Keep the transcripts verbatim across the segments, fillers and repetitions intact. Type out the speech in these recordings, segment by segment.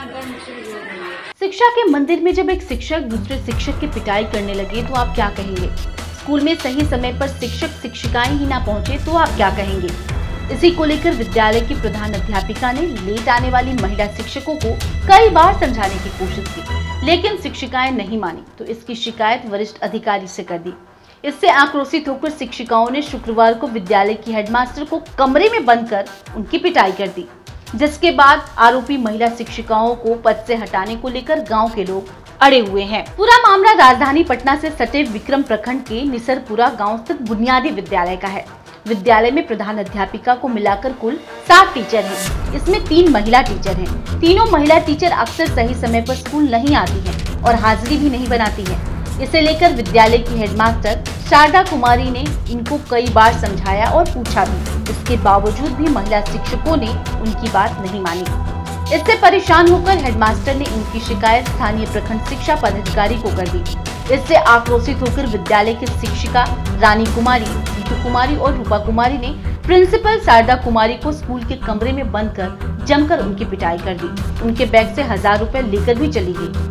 शिक्षा के मंदिर में जब एक शिक्षक दूसरे शिक्षक की पिटाई करने लगे तो आप क्या कहेंगे? स्कूल में सही समय पर शिक्षक शिक्षिकाएं ही ना पहुंचे तो आप क्या कहेंगे? इसी को लेकर विद्यालय की प्रधान अध्यापिका ने लेट आने वाली महिला शिक्षकों को कई बार समझाने की कोशिश की, लेकिन शिक्षिकाएं नहीं मानी तो इसकी शिकायत वरिष्ठ अधिकारी से कर दी। इससे आक्रोशित होकर शिक्षिकाओं ने शुक्रवार को विद्यालय की हेडमास्टर को कमरे में बंद कर उनकी पिटाई कर दी, जिसके बाद आरोपी महिला शिक्षिकाओं को पद से हटाने को लेकर गांव के लोग अड़े हुए हैं। पूरा मामला राजधानी पटना से सटे विक्रम प्रखंड के निसरपुरा गांव स्थित बुनियादी विद्यालय का है। विद्यालय में प्रधान अध्यापिका को मिलाकर कुल सात टीचर हैं। इसमें तीन महिला टीचर हैं। तीनों महिला टीचर अक्सर सही समय पर स्कूल नहीं आती हैं और हाजिरी भी नहीं बनाती हैं। इसे लेकर विद्यालय की हेडमास्टर शारदा कुमारी ने इनको कई बार समझाया और पूछा भी। इसके बावजूद भी महिला शिक्षकों ने उनकी बात नहीं मानी। इससे परेशान होकर हेडमास्टर ने इनकी शिकायत स्थानीय प्रखंड शिक्षा पदाधिकारी को कर दी। इससे आक्रोशित होकर विद्यालय की शिक्षिका रानी कुमारी, नीतू कुमारी और रूपा कुमारी ने प्रिंसिपल शारदा कुमारी को स्कूल के कमरे में बंद कर जमकर उनकी पिटाई कर दी। उनके बैग से हजार रुपए लेकर भी चली गई।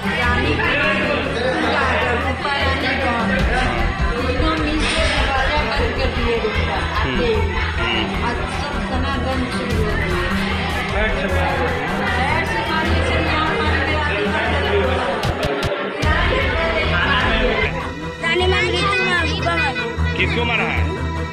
किसको मारा है?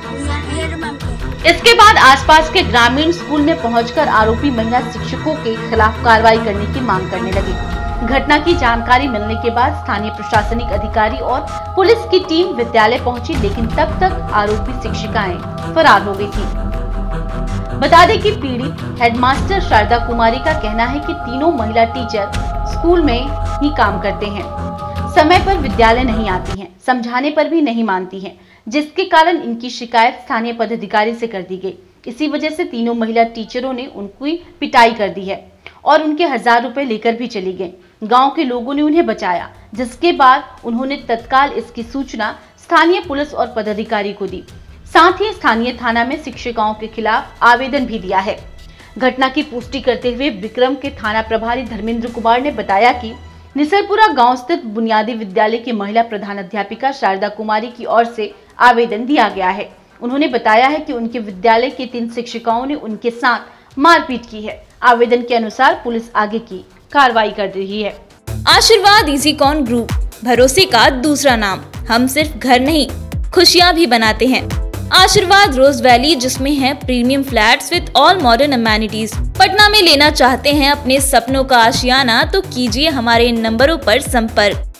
इसके बाद आसपास के ग्रामीण स्कूल में पहुंचकर आरोपी महिला शिक्षकों के खिलाफ कार्रवाई करने की मांग करने लगे। घटना की जानकारी मिलने के बाद स्थानीय प्रशासनिक अधिकारी और पुलिस की टीम विद्यालय पहुंची, लेकिन तब तक आरोपी शिक्षिकाएं फरार हो गई थी। बता दें कि पीड़ित हेडमास्टर शारदा कुमारी का कहना है कि तीनों महिला टीचर स्कूल में ही काम करते हैं, समय पर विद्यालय नहीं आती हैं, समझाने पर भी नहीं मानती हैं, जिसके कारण इनकी शिकायत स्थानीय पदाधिकारी से कर दी गई। इसी वजह से तीनों महिला टीचरों ने उनकी पिटाई कर दी है और उनके हजार रुपए लेकर भी चली गईं। गांव के लोगों ने उन्हें बचाया, जिसके बाद उन्होंने तत्काल इसकी सूचना स्थानीय पुलिस और पदाधिकारी को दी। साथ ही स्थानीय थाना में शिक्षिकाओं के खिलाफ आवेदन भी दिया है। घटना की पुष्टि करते हुए विक्रम के थाना प्रभारी धर्मेंद्र कुमार ने बताया कि निसरपुरा गांव स्थित बुनियादी विद्यालय की महिला प्रधान अध्यापिका शारदा कुमारी की ओर से आवेदन दिया गया है। उन्होंने बताया है कि उनके विद्यालय की तीन शिक्षिकाओं ने उनके साथ मारपीट की है। आवेदन के अनुसार पुलिस आगे की कार्रवाई कर रही है। आशीर्वाद इजीकॉन ग्रुप, भरोसे का दूसरा नाम। हम सिर्फ घर नहीं, खुशियाँ भी बनाते हैं। आशीर्वाद रोज वैली, जिसमें है premium flats with all modern amenities. Patna में लेना चाहते हैं अपने सपनों का आशियाना, तो कीजिए हमारे इन नंबरों पर संपर्क।